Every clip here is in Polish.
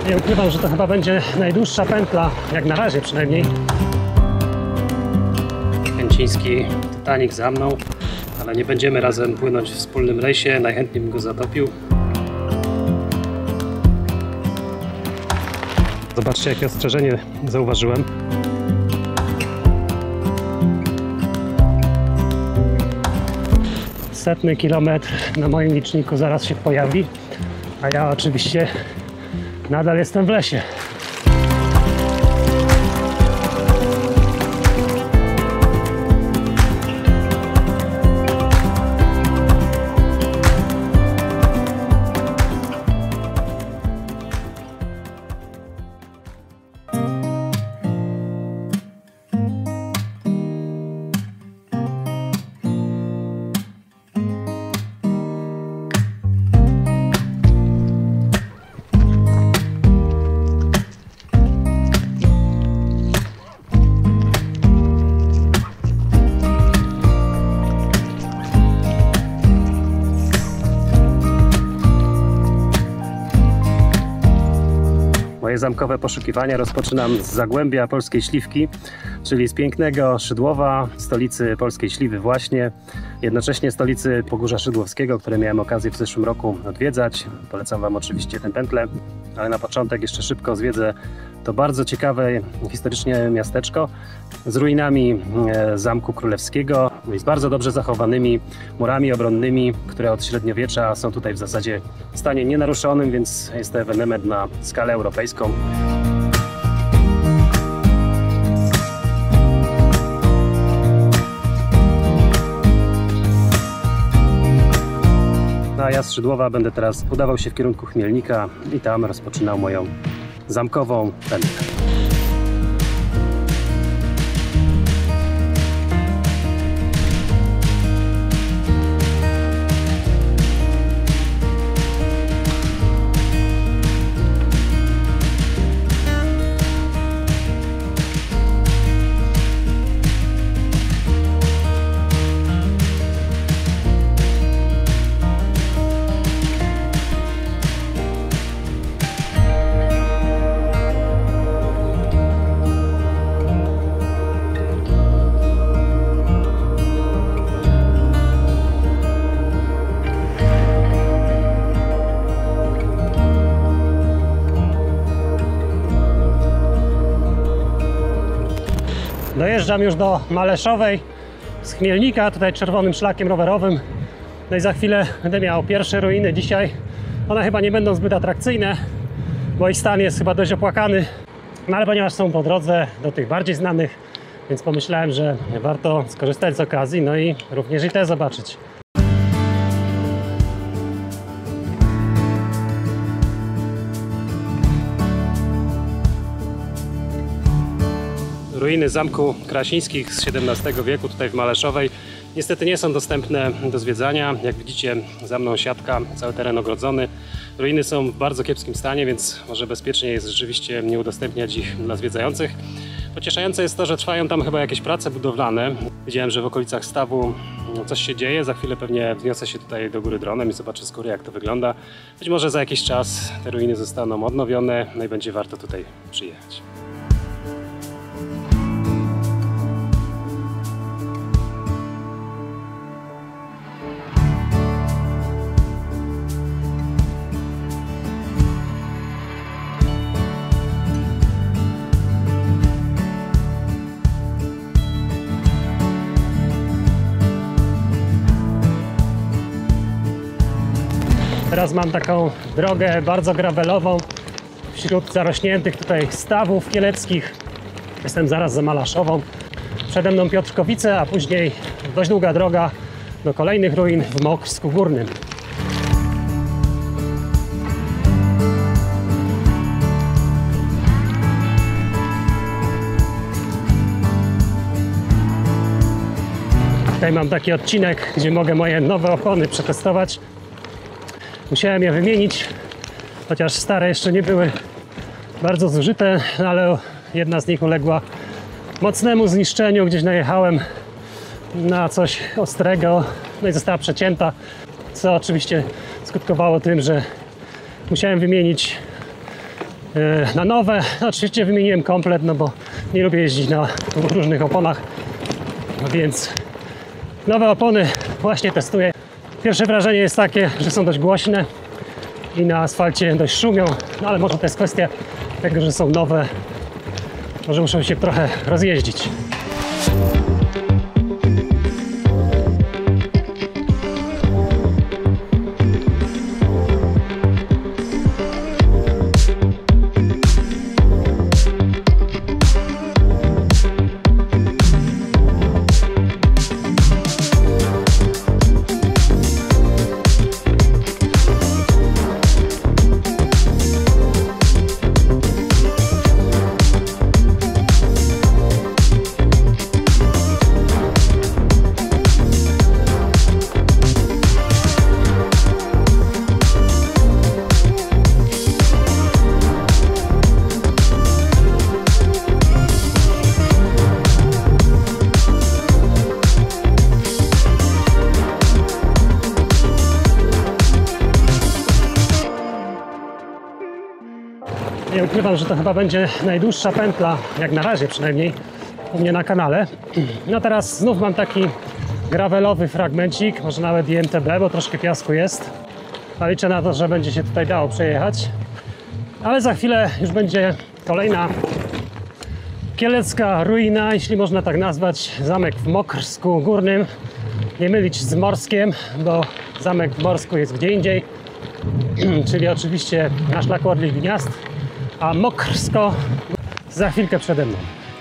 Nie ukrywam, że to chyba będzie najdłuższa pętla, jak na razie przynajmniej. Kęciński Titanic za mną, ale nie będziemy razem płynąć w wspólnym rejsie, najchętniej bym go zatopił. Zobaczcie, jakie ostrzeżenie zauważyłem. Setny kilometr na moim liczniku zaraz się pojawi, a ja oczywiście nadal jestem w lesie. Moje zamkowe poszukiwania rozpoczynam z Zagłębia Polskiej Śliwki, czyli z pięknego Szydłowa, stolicy polskiej śliwy właśnie, jednocześnie stolicy Pogórza Szydłowskiego, które miałem okazję w zeszłym roku odwiedzać. Polecam Wam oczywiście tę pętlę, ale na początek jeszcze szybko zwiedzę to bardzo ciekawe historycznie miasteczko z ruinami Zamku Królewskiego i z bardzo dobrze zachowanymi murami obronnymi, które od średniowiecza są tutaj w zasadzie w stanie nienaruszonym, więc jest to ewenement na skalę europejską. A ja z Szydłowa będę teraz udawał się w kierunku Chmielnika i tam rozpoczynał moją zamkową pętlę. Dojeżdżam już do Maleszowej z Chmielnika, tutaj czerwonym szlakiem rowerowym. No i za chwilę będę miał pierwsze ruiny dzisiaj. One chyba nie będą zbyt atrakcyjne, bo ich stan jest chyba dość opłakany. No ale ponieważ są po drodze do tych bardziej znanych, więc pomyślałem, że warto skorzystać z okazji, no i również i te zobaczyć. Ruiny Zamku Krasińskich z XVII wieku tutaj w Maleszowej niestety nie są dostępne do zwiedzania. Jak widzicie, za mną siatka, cały teren ogrodzony. Ruiny są w bardzo kiepskim stanie, więc może bezpiecznie jest rzeczywiście nie udostępniać ich dla zwiedzających. Pocieszające jest to, że trwają tam chyba jakieś prace budowlane. Widziałem, że w okolicach stawu coś się dzieje. Za chwilę pewnie wniosę się tutaj do góry dronem i zobaczę z góry, jak to wygląda. Być może za jakiś czas te ruiny zostaną odnowione, no i będzie warto tutaj przyjechać. Teraz mam taką drogę bardzo gravelową wśród zarośniętych tutaj stawów kieleckich. Jestem zaraz za Malaszową. Przede mną Piotrkowice, a później dość długa droga do kolejnych ruin w Mokrzu Górnym. Tutaj mam taki odcinek, gdzie mogę moje nowe opony przetestować. Musiałem je wymienić, chociaż stare jeszcze nie były bardzo zużyte, ale jedna z nich uległa mocnemu zniszczeniu. Gdzieś najechałem na coś ostrego, no i została przecięta, co oczywiście skutkowało tym, że musiałem wymienić na nowe. Oczywiście wymieniłem komplet, no bo nie lubię jeździć na różnych oponach, więc nowe opony właśnie testuję. Pierwsze wrażenie jest takie, że są dość głośne i na asfalcie dość szumią, no ale może to jest kwestia tego, że są nowe, może muszą się trochę rozjeździć. Nie ukrywam, że to chyba będzie najdłuższa pętla, jak na razie przynajmniej, u mnie na kanale. No teraz znów mam taki gravelowy fragmencik, może nawet i MTB, bo troszkę piasku jest. A liczę na to, że będzie się tutaj dało przejechać. Ale za chwilę już będzie kolejna kielecka ruina, jeśli można tak nazwać. Zamek w Mokrsku Górnym. Nie mylić z Morskiem, bo zamek w Morsku jest gdzie indziej. Czyli oczywiście na szlaku Orlich Gniazd. A Mokrsko za chwilkę przede mną.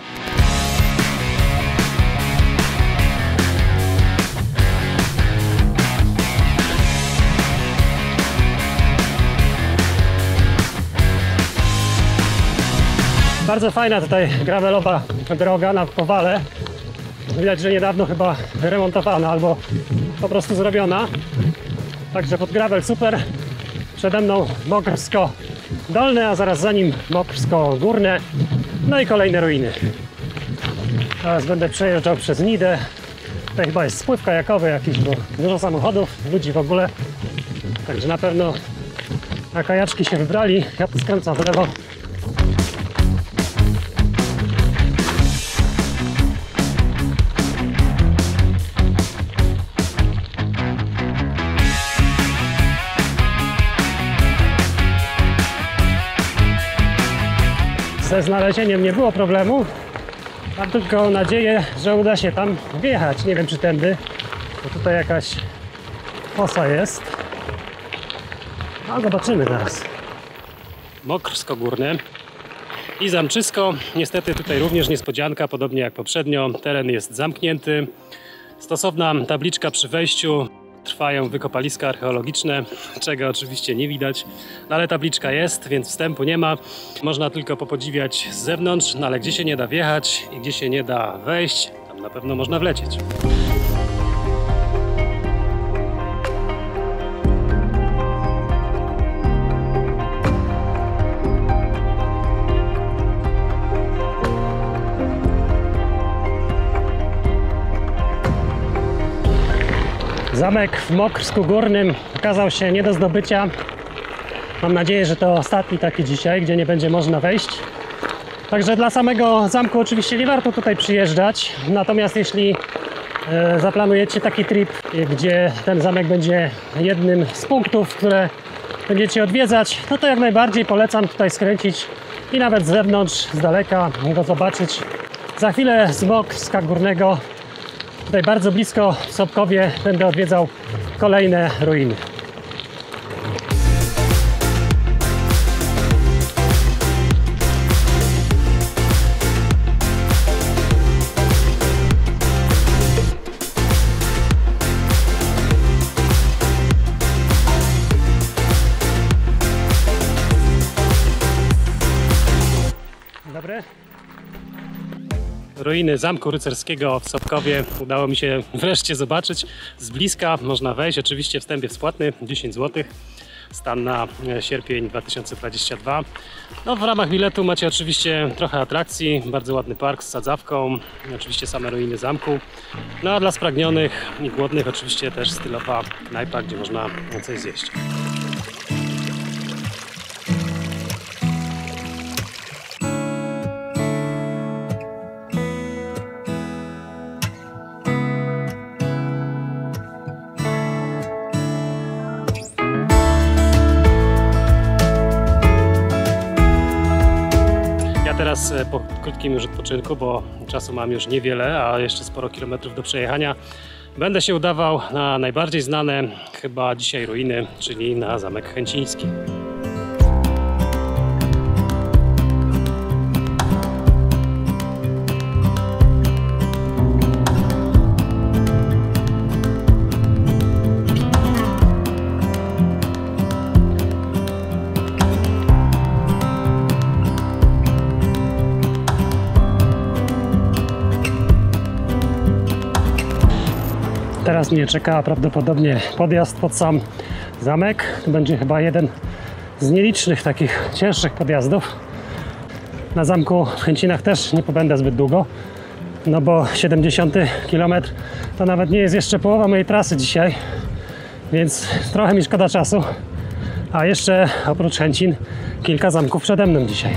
Bardzo fajna tutaj gravelowa droga na Powale. Widać, że niedawno chyba remontowana albo po prostu zrobiona. Także pod gravel super. Przede mną Mokrsko Dolne, a zaraz za nim Mokrsko Górne. No i kolejne ruiny. Teraz będę przejeżdżał przez Nidę. Tutaj chyba jest spływ kajakowy jakiś, bo dużo samochodów, ludzi w ogóle. Także na pewno na kajaczki się wybrali. Ja tu skręcam w lewo. Ze znalezieniem nie było problemu. Mam tylko nadzieję, że uda się tam wjechać. Nie wiem, czy tędy, bo tutaj jakaś fosa jest. No zobaczymy zaraz. Mokrsko Górne i Zamczysko. Niestety tutaj również niespodzianka, podobnie jak poprzednio. Teren jest zamknięty. Stosowna tabliczka przy wejściu. Trwają wykopaliska archeologiczne, czego oczywiście nie widać, no ale tabliczka jest, więc wstępu nie ma. Można tylko popodziwiać z zewnątrz, no ale gdzie się nie da wjechać i gdzie się nie da wejść, tam na pewno można wlecieć. Zamek w Mokrsku Górnym okazał się nie do zdobycia. Mam nadzieję, że to ostatni taki dzisiaj, gdzie nie będzie można wejść. Także dla samego zamku oczywiście nie warto tutaj przyjeżdżać. Natomiast jeśli zaplanujecie taki trip, gdzie ten zamek będzie jednym z punktów, które będziecie odwiedzać, no to jak najbardziej polecam tutaj skręcić i nawet z zewnątrz, z daleka go zobaczyć. Za chwilę z Mokrska Górnego, tutaj bardzo blisko w Sobkowie, będę odwiedzał kolejne ruiny. Dobry. Ruiny Zamku Rycerskiego w Sobkowie udało mi się wreszcie zobaczyć z bliska. Można wejść, oczywiście wstęp jest płatny, 10 zł. Stan na sierpień 2022. No, w ramach biletu macie oczywiście trochę atrakcji, bardzo ładny park z sadzawką, oczywiście same ruiny zamku. No a dla spragnionych i głodnych oczywiście też stylowa knajpa, gdzie można coś zjeść. teraz po krótkim już odpoczynku, bo czasu mam już niewiele, a jeszcze sporo kilometrów do przejechania, będę się udawał na najbardziej znane chyba dzisiaj ruiny, czyli na Zamek Chęciński. Teraz mnie czeka prawdopodobnie podjazd pod sam zamek. To będzie chyba jeden z nielicznych takich cięższych podjazdów. Na zamku w Chęcinach też nie pobędę zbyt długo, no bo 70 km to nawet nie jest jeszcze połowa mojej trasy dzisiaj, więc trochę mi szkoda czasu. A jeszcze oprócz Chęcin kilka zamków przede mną dzisiaj.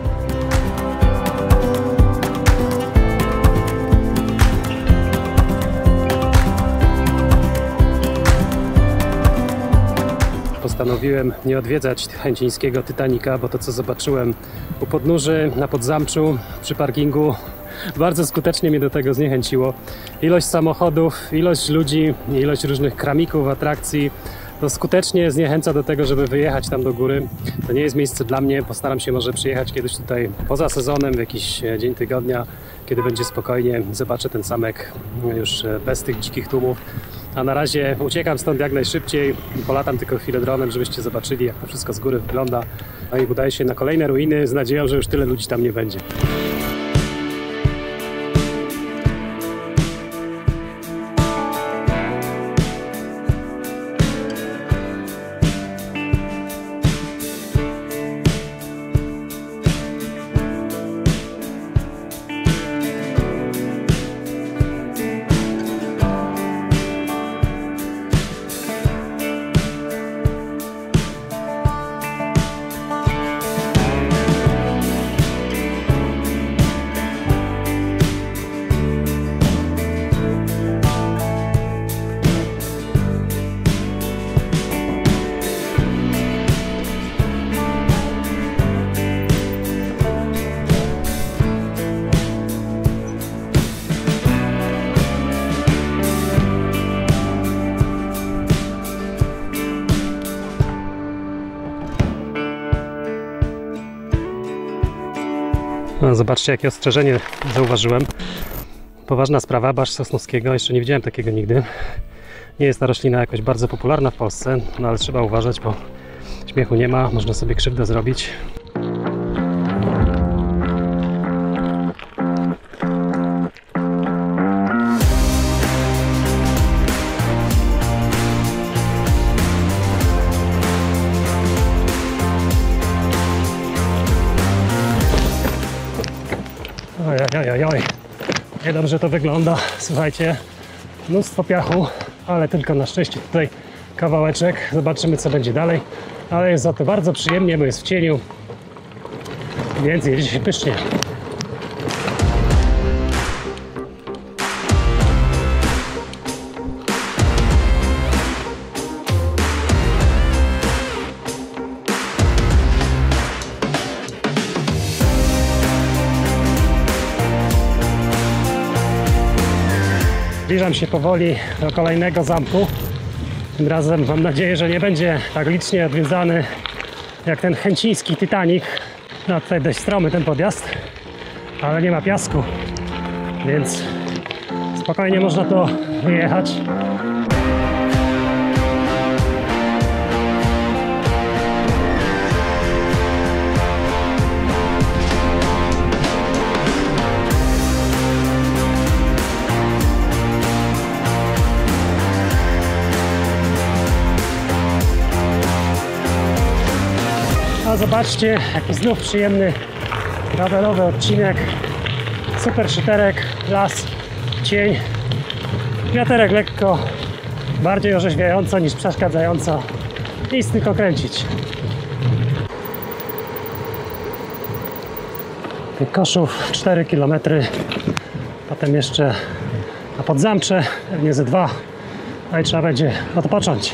Postanowiłem nie odwiedzać chęcińskiego Titanica, bo to co zobaczyłem u podnóży na Podzamczu przy parkingu bardzo skutecznie mnie do tego zniechęciło. Ilość samochodów, ilość ludzi, ilość różnych kramików, atrakcji to skutecznie zniechęca do tego, żeby wyjechać tam do góry. To nie jest miejsce dla mnie. Postaram się może przyjechać kiedyś tutaj poza sezonem, w jakiś dzień tygodnia, kiedy będzie spokojnie. Zobaczę ten zamek już bez tych dzikich tłumów. A na razie uciekam stąd jak najszybciej. Polatam tylko chwilę dronem, żebyście zobaczyli, jak to wszystko z góry wygląda. No i udaję się na kolejne ruiny z nadzieją, że już tyle ludzi tam nie będzie. No, zobaczcie, jakie ostrzeżenie zauważyłem. Poważna sprawa, barszcz sosnowskiego, jeszcze nie widziałem takiego nigdy. Nie jest ta roślina jakoś bardzo popularna w Polsce, no ale trzeba uważać, bo śmiechu nie ma, można sobie krzywdę zrobić. Ojojojoj, niedobrze to wygląda, słuchajcie, mnóstwo piachu, ale tylko na szczęście tutaj kawałeczek, zobaczymy co będzie dalej, ale jest za to bardzo przyjemnie, bo jest w cieniu, więc jedzie się pysznie. Zbliżam się powoli do kolejnego zamku. Tym razem mam nadzieję, że nie będzie tak licznie odwiedzany jak ten chęciński Titanic. No tutaj dość stromy ten podjazd, ale nie ma piasku, więc spokojnie można to wyjechać. A zobaczcie, jaki znów przyjemny gravelowy odcinek. Super szyterek, las, cień, wiaterek lekko, bardziej orzeźwiająco niż przeszkadzająco. Nic tylko kręcić. Tych Koszów 4 km, potem jeszcze na Podzamcze, pewnie ze 2, no i trzeba będzie odpocząć.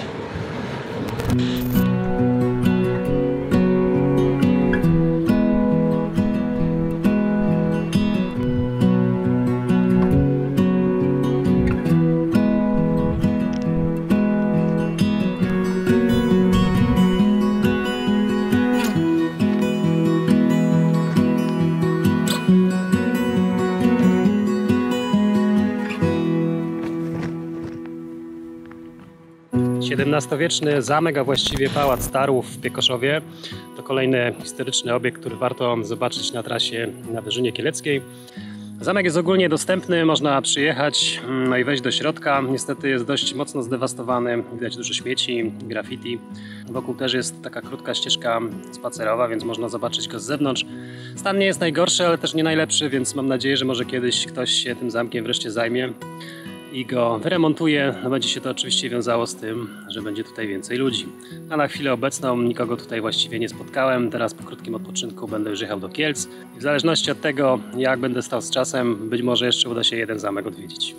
XVII-wieczny zamek, a właściwie Pałac Starów w Piekoszowie. To kolejny historyczny obiekt, który warto zobaczyć na trasie na Wyżynie Kieleckiej. Zamek jest ogólnie dostępny, można przyjechać i wejść do środka. Niestety jest dość mocno zdewastowany, widać dużo śmieci, graffiti. Wokół też jest taka krótka ścieżka spacerowa, więc można zobaczyć go z zewnątrz. Stan nie jest najgorszy, ale też nie najlepszy, więc mam nadzieję, że może kiedyś ktoś się tym zamkiem wreszcie zajmie i go wyremontuje. No będzie się to oczywiście wiązało z tym, że będzie tutaj więcej ludzi. A na chwilę obecną nikogo tutaj właściwie nie spotkałem. Teraz po krótkim odpoczynku będę już jechał do Kielc. I w zależności od tego, jak będę stał z czasem, być może jeszcze uda się jeden zamek odwiedzić.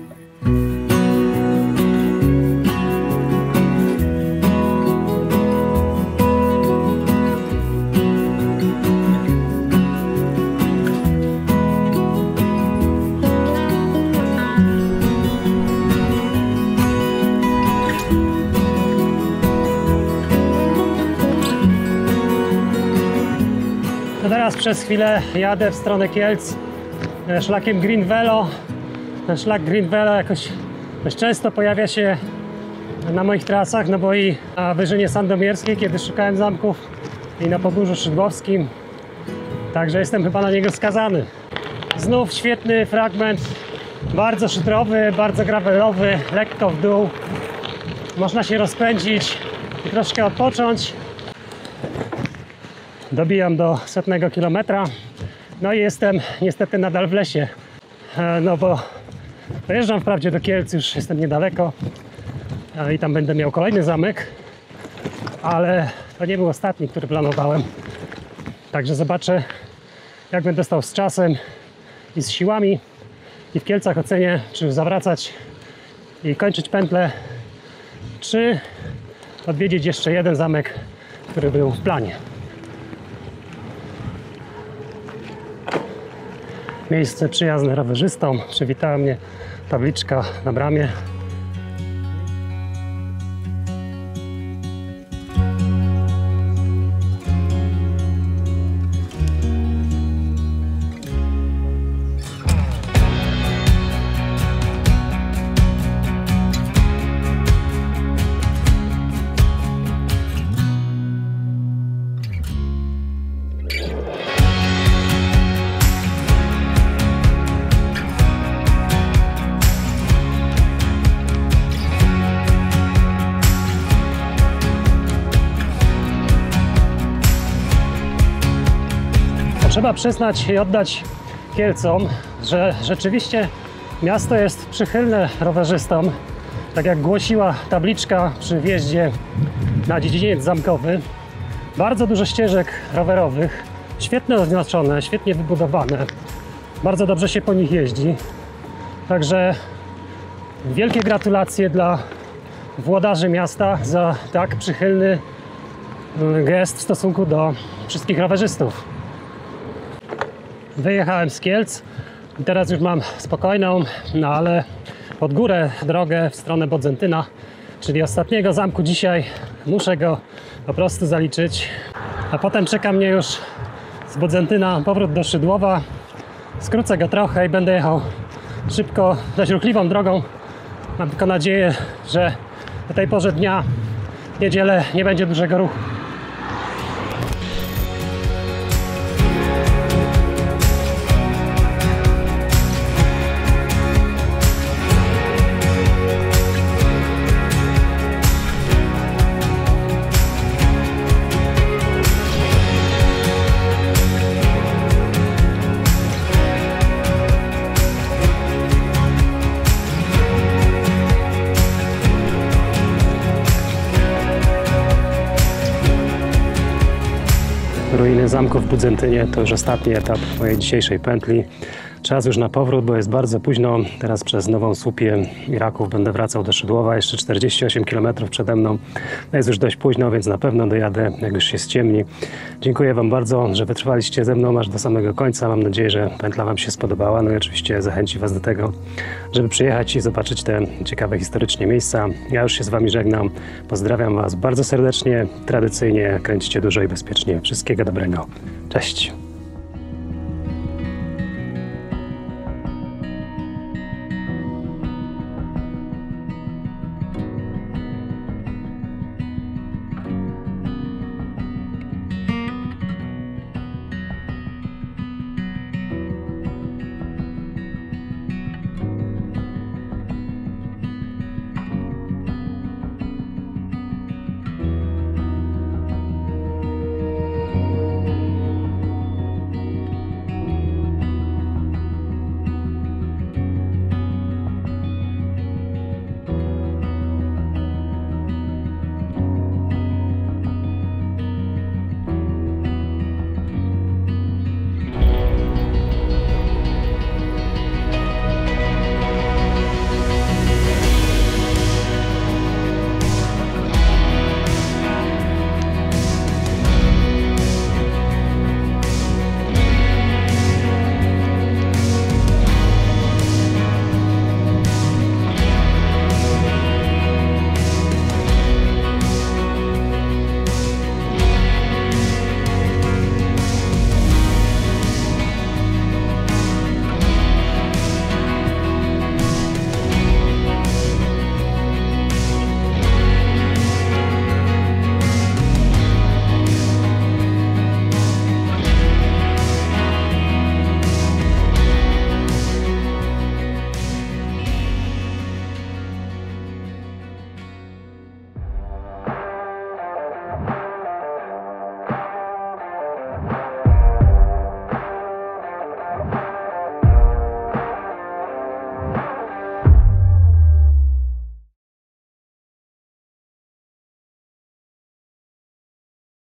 Teraz przez chwilę jadę w stronę Kielc szlakiem Green Velo. Ten szlak Green Velo jakoś dość często pojawia się na moich trasach, no bo i na Wyżynie Sandomierskiej, kiedy szukałem zamków, i na Pogórzu Szydłowskim. Także jestem chyba na niego skazany. Znów świetny fragment, bardzo szytrowy, bardzo gravelowy, lekko w dół. Można się rozpędzić i troszkę odpocząć. Dobijam do 100 kilometra, no i jestem niestety nadal w lesie, no bo dojeżdżam wprawdzie do Kielc, już jestem niedaleko i tam będę miał kolejny zamek, ale to nie był ostatni, który planowałem, także zobaczę, jak będę stał z czasem i z siłami i w Kielcach ocenię, czy zawracać i kończyć pętlę, czy odwiedzić jeszcze jeden zamek, który był w planie. Miejsce przyjazne rowerzystom. Przywitała mnie tabliczka na bramie. Trzeba przyznać i oddać Kielcom, że rzeczywiście miasto jest przychylne rowerzystom, tak jak głosiła tabliczka przy wjeździe na dziedziniec zamkowy. Bardzo dużo ścieżek rowerowych, świetnie oznaczone, świetnie wybudowane, bardzo dobrze się po nich jeździ. Także wielkie gratulacje dla włodarzy miasta za tak przychylny gest w stosunku do wszystkich rowerzystów. Wyjechałem z Kielc i teraz już mam spokojną, no ale pod górę drogę w stronę Bodzentyna, czyli ostatniego zamku dzisiaj. Muszę go po prostu zaliczyć, a potem czeka mnie już z Bodzentyna powrót do Szydłowa. Skrócę go trochę i będę jechał szybko, dość ruchliwą drogą. Mam tylko nadzieję, że o tej porze dnia, w niedzielę, nie będzie dużego ruchu. Ruiny zamku w Bodzentynie to już ostatni etap mojej dzisiejszej pętli. Czas już na powrót, bo jest bardzo późno. Teraz przez Nową Słupię i Raków będę wracał do Szydłowa. Jeszcze 48 km przede mną. Jest już dość późno, więc na pewno dojadę, jak już się ściemni. Dziękuję Wam bardzo, że wytrwaliście ze mną aż do samego końca. Mam nadzieję, że pętla Wam się spodobała. No i oczywiście zachęci Was do tego, żeby przyjechać i zobaczyć te ciekawe historycznie miejsca. Ja już się z Wami żegnam. Pozdrawiam Was bardzo serdecznie. Tradycyjnie kręćcie dużo i bezpiecznie. Wszystkiego dobrego. Cześć!